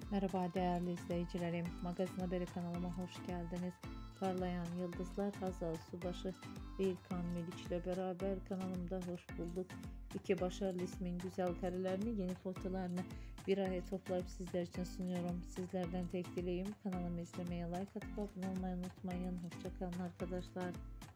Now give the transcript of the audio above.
Merhaba değerli izleyicilerim. Magazin Haberi kanalıma hoş geldiniz. Parlayan Yıldızlar Hazal Subaşı ve İlkan Meriç ile beraber kanalımda hoş bulduk. İki başarılı ismin güzel karelerini, yeni fotolarını bir araya toplayıp sizler için sunuyorum. Sizlerden tek dileğim kanalımı izlemeye, like atıp abone olmayı unutmayın. Hoşçakalın arkadaşlar.